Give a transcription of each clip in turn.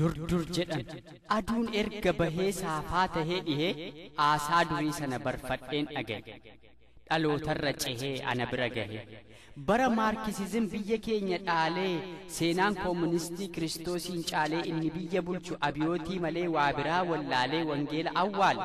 dur jedhan aduun erga bahee saafaa tahee dhihee aasaa durii sana barfadheen dhagaye dhalootarra cehee ana bira gahe bara maarkisizim biyya keenya dhaalee seenaan koomunistii kiristoosiin caalee inni biyya bulchu abiyootii malee waa biraa wallaalee wangeela awwaale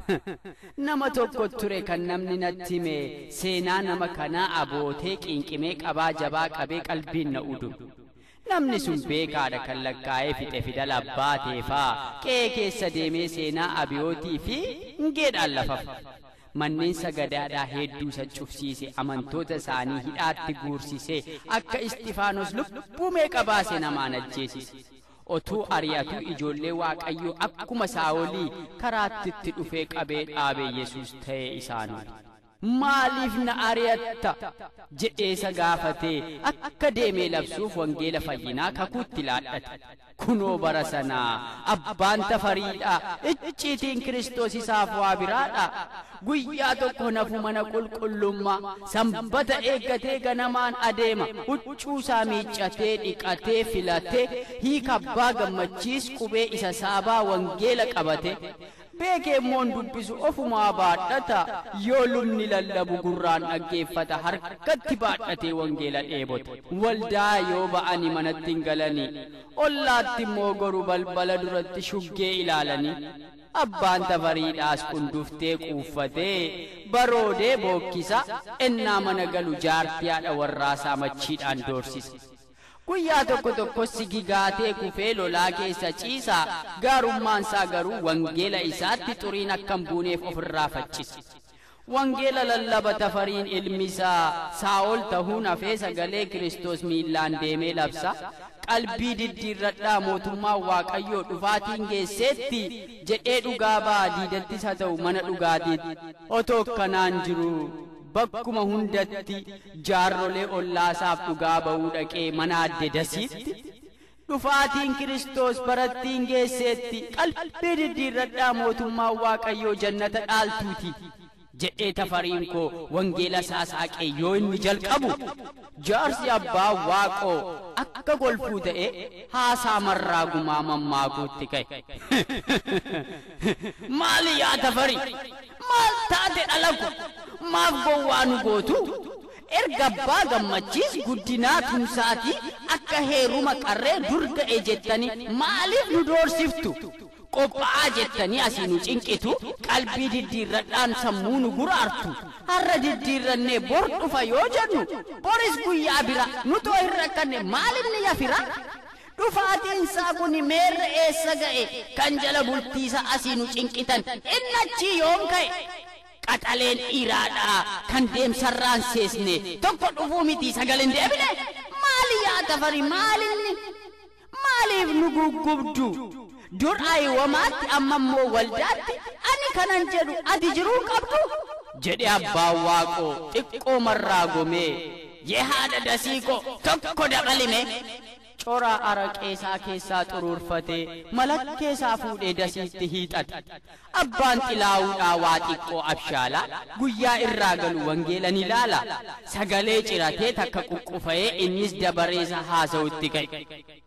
nama tokko ture kan namni natti hime seenaa nama kanaa abootee qinqimee qabaa jabaa qabee qalbiin na udu namni sun beekaadha kan lakkaa'ee fixe fidala abbaa teefaa qe'ee keessa deemee seenaa abiyootii fi ngeedhaan lafaf manneen sagadaadhaa hedduu isa cufsiise amantoota isaanii hidhaatti guursisee akka Istifaanos lubbuu meeqa baase namaan ajjeesise otuu ari'atu ijoollee Waaqayyoo akkuma Saa'olii karaatti itti dhufee qabee dhaabe Yesuus ta'ee isaanii maaliif na ari'atta jedhee isa gaafatee akka deemee labsuuf wangeela fayyinaa kakuutti laadhate kunoo bara sanaa abbaan tafariidha icciitiin Kiristoos isaaf waa biraadha guyyaa tokko nafu mana qulqullummaa sanbata eeggatee ganamaan adeema huccuusaa miiccatee dhiqatee filatee hiika abbaa gammachiis qubee isa saabaa wangeela qabate beekee moon dubbisu ofumaa baadhata yoo lubni lallabu gurraan dhaggeeffata harkatti baadhatee wangeela dheebota waldaa yoo ba'ani manatti hin galani ollaatti immoo goru balbala duratti shuggee ilaalani abbaan tafariidhaas kunduftee quuffatee baroodee bookkisa ennaa mana galu jaartii haadha warraasaa machiidhaan doorsisa guyyaa tokko sigigaatee kufee lolaa keessa ciisa gaarummaan isaa garuu wangeela isaatti xuriin akkam buuneef ofirraa faccisa wangeela lallaba tafariin ilmi isaa Saa'ol ta'uun hafee sagalee Kiristoos miillaan deemee labsa qalbii diddiirradhaa mootummaa Waaqayyoo dhufaatiin geesseetti jedhee dhugaa ba'a diidattis haa ta'u mana dhugaatiitti otoo kanaan jiru bakkuma hundatti jaarrolee ollaasaaf dhugaa ba'uu dhaqee mana adde dasiitti dhufaatiin Kiristoos barattiin geesseetti qalbii diddiirradhaa mootummaa Waaqayyoo jannata dhaaltuuti jedhee tafariin koo wangeela saasaaqee yoo inni jalqabu jaarsi abbaa Waaqoo akka golfuu ta'e haasaa marraa gumaa mammaakuutti ka'e maali yaa tafarii maal taate dhalagu maaf gowwaa nu gootu erga abbaa gammachiis guddinaa tumsaatii akka heeruma qarree dur ga'e jettanii maaliif nu doorsiftu qophaa'aa jettanii asii nu cinqitu qalbii diddiirradhaan sammuu nu guraartu har'a diddiirrannee bor dhufa yoo jennu boris guyyaa bira nutoo hin rakkanne maalinni yafira dhufaatiin isaa kun meerra eessa ga'e kan jala bultiisa asii nu cinqitan inni achii yoom ka'e qaxaleen dhiiraadhaa kan deemsarraan seesne tokko dhufuu miti sagaleen deebine maali yaa tafari maalinni maaliif nu guggubdu dur ayiwamaatti ammammoo waldaatti ani kanan jedhu ati jiruu qabdu jedhe abbaan Waaqoo xiqqoo marraa gomee yee haadha dasiiqoo tokko dabalime cora araqeesaa keessaa xuruurfatee malakkeesaa fuudhee dasiitti hiixate abbaan xilaawudhaa waa xiqqoo abshaalaa guyyaa irraa galu wangeela ni laala sagalee ciratee takka quqqufa'ee innis dabareesa haasa'utti ka'e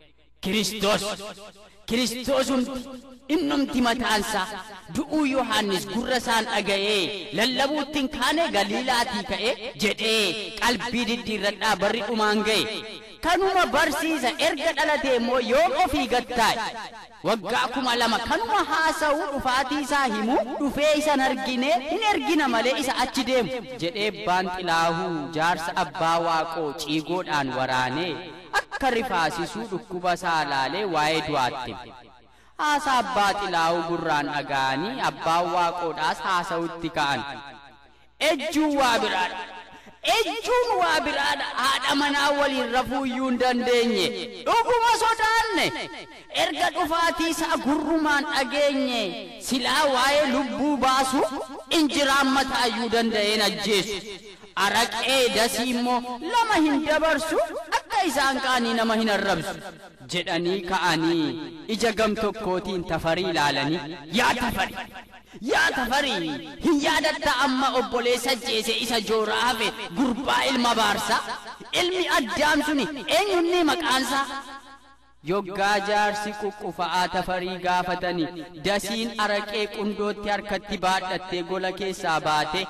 Kiristoosumti innumti mataansaa du'uu Yohaannis gurra isaan dhaga'ee lallabuuttiin kaane Galiilaatii ka'e jedhee qalbii diddiirradhaa barri dhumaan ga'e kanuma barsiisa erga dhalatee immoo yoom ofii gattaa'e waggaa 2000 kanuma haasa'uu dhufaatii isaa himu dhufee isan argine hin ergina malee isa achi deemu jedhee abbaan xilaahuu jaarsa abbaa Waaqoo ciigoodhaan waraanee akka rifaasisuu dhukkuba isaa laalee waa'ee du'aatti haasaa abbaa xilaahuu gurraan dhaga'anii abbaan Waaqoodhaas haasa'utti ka'an ejjuun waa biraadha ejjuun waa biraadha haadha manaa waliin rafuu iyyuu hin dandeenye dhuguma sodaanne erga dhufaatii isaa gurrumaan dhageenye silaa waa'ee lubbuu baasu injiraan mataa iyyuu danda'een ajjeesu araqee dasii immoo lama hin dabarsu akka isaan kaanii nama hin arrabsu jedhanii ka'anii ija gam tokkootiin tafarii ilaalanii yaa tafarii hin yaadatta amma obboleessa jeese isa jooraa hafe gurbaa ilma baarsaa ilmi Addaam suni eenyunni maqaansaa yoggaa jaarsi quqqufa'aa tafarii gaafatanii dasiin araqee qundootti harkatti baadhattee gola keessaa baate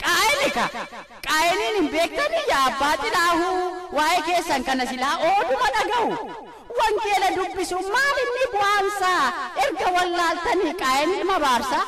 qaa'eliin hin beektanii yaa abbaa xilaahuu waa'ee keessan kana silaa ooduma dhaga'u wangeela dubbisuun maal inni bu'aansaa erga wallaaltanii qaa'el ilma baarsaa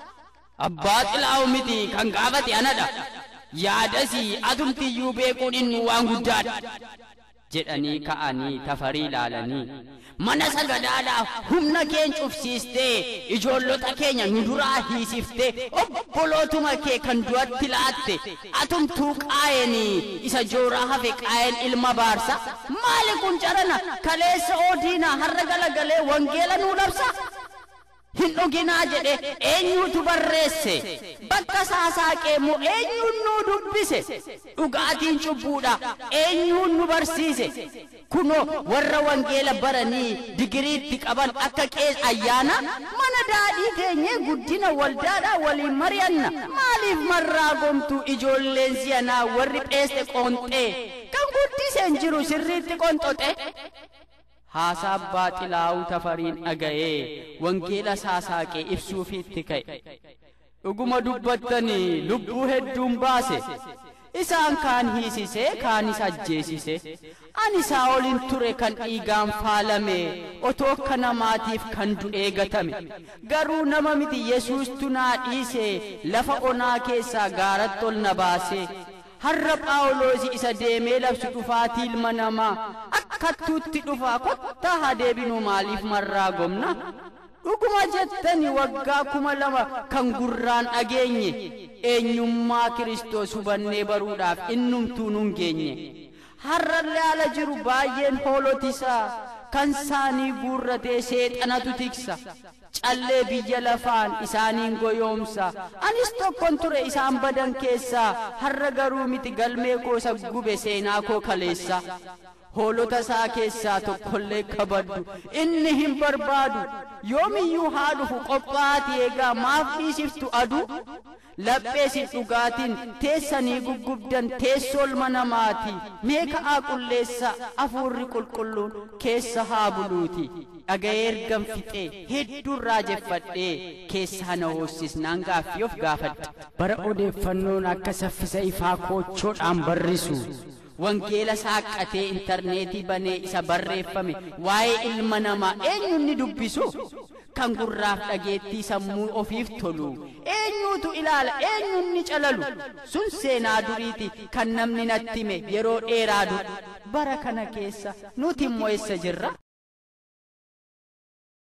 abbaa xilaahuu miti kan gaafate anadha yaadasii atumtiyyuu beekuun inni waan guddaadha jedhanii ka'anii tafarii ilaalanii mana sagadaadhaa humna keenya cufsiistee ijoollota keenya nu duraa hiisiftee obbolootuma kee kan du'atti laatte atumtuu qaa'enii isa jooraa hafe qaa'el ilma baarsa maali kun carana kaleessa oodiina har'a galagalee wangeela nuu labsa hin dhuginaa jedhe eenyuutu barreesse bakka saasaaqee moo eenyuun nuu dubbise dhugaatiin cubbuudha eenyuun nu barsiise kunoo warra wangeela baranii digiriitti qaban akka qees ayyaana mana daadhii teenyee guddina waldaadhaa waliin mari'anna maaliif marraa gomtuu ijoolleen si'anaa warri pheeste qoonxee kan guddiseen jiru sirriitti qonxoxe haasaa abbaa xilaahuu tafariin dhaga'ee wangeela saasaaqee ibsuufiitti ka'e dhuguma dubbattanii lubbuu hedduun baase isaan kaan hiisise kaanis ajjeesise ani Saa'olin ture kan dhiigaan faalame otoo akka namaatiif kan du'ee gatame garuu nama miti Yesuustu naa dhiise lafa onaa keessaa gaaratti ol na baase har'a Phaawulos isa deemee labsu dhufaatii ilma namaa akkattuutti dhufaa kottaa haa deebinu maaliif marraa gomna dhuguma jettani waggaa 2000 kan gurraan dhageenye eenyummaa Kiristoos hubannee baruudhaaf innumtuu nun geenye har'allee ala jiru baay'een hoolotisaa kan saanii guurratee seexanatu tiksa callee biyya lafaan isaaniin goyoomsa anis tokkon ture isaan badan keessaa har'a garuu miti galmee koo isa gube seenaa koo kaleessa hoolota isaa keessaa tokkollee kabaddu inni hin barbaadu yoomiyyuu haa dhufu qophaa'aa eegaa maaf dhiisiftu aduu lapheesiif dhugaatiin teessanii guggubdan teessoo ilma namaati mee ka'aa qulleessa hafuurri qulqulluun keessa haa buluuti dhaga'ee ergan fixee hedduun raajeffadhee keessaa na hoosisnaan gaaffii of gaafadhe bara odeeffannoon akka saffisa ifaa koochoodhaan barrisu wangeela saaqqatee intarneetii banee isa barreeffame waa'ee ilma namaa eenyuun dubbisu kan gurraaf dhageettii sammuu ofiif tolu eenyuutu ilaala eenyuun calalu sun seenaa duriiti kan namni natti hime yeroo dheeraa dura bara kana keessa nuti immoo eessa jirra